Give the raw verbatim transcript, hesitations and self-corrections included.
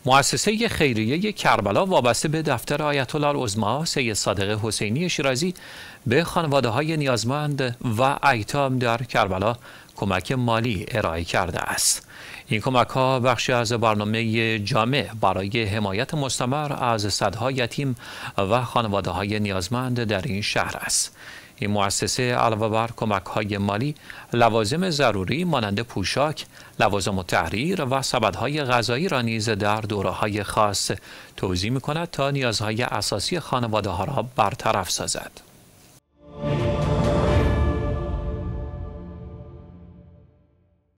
مؤسسه خیریه کربلا وابسته به دفتر آیت الله العظما سید صادق حسینی شیرازی به خانواده‌های نیازمند و ایتام در کربلا کمک مالی ارائه کرده است. این کمک‌ها بخشی از برنامه جامع برای حمایت مستمر از صدها یتیم و خانواده‌های نیازمند در این شهر است. این مؤسسه علاوه بر کمک‌های مالی، لوازم ضروری مانند پوشاک، لوازم التحریر و سبدهای غذایی را نیز در دوره‌های خاص توزیع می‌کند تا نیازهای اساسی خانواده‌ها را برطرف سازد.